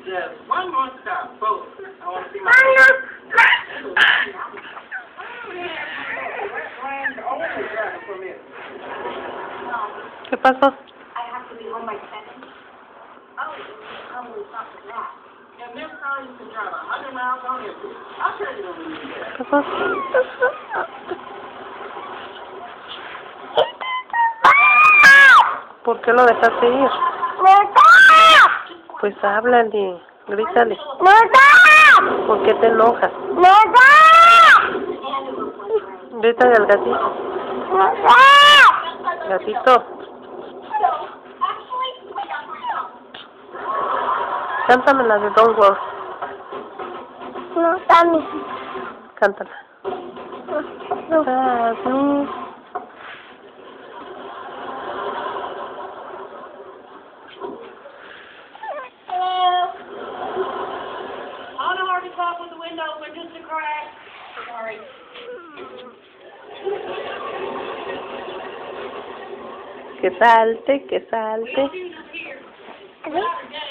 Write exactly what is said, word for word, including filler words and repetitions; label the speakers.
Speaker 1: Just one more stop, folks. I want to see my...
Speaker 2: ¿Qué pasó?
Speaker 3: I have to be home by seven. Oh, probably something like that.
Speaker 1: And this car you can drive a hundred miles on empty. I'll tell you when we get there.
Speaker 2: ¿Qué pasó? ¿Por qué lo dejaste ir? Pues háblale, grítale. ¿Por qué te enojas? Grítale al gatito. Gatito. Cántame la de Don't Worry.
Speaker 3: No, también.
Speaker 2: Cántala. No.
Speaker 3: Talk with the window open just a crack. Sorry.
Speaker 2: Que salte, que salte.
Speaker 3: We'll do this here.